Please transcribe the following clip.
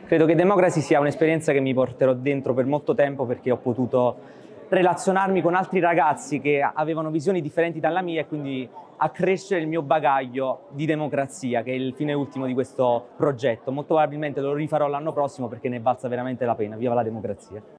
Credo che Democracy sia un'esperienza che mi porterò dentro per molto tempo perché ho potuto relazionarmi con altri ragazzi che avevano visioni differenti dalla mia e quindi accrescere il mio bagaglio di democrazia, che è il fine ultimo di questo progetto. Molto probabilmente lo rifarò l'anno prossimo perché ne è valsa veramente la pena. Viva la democrazia!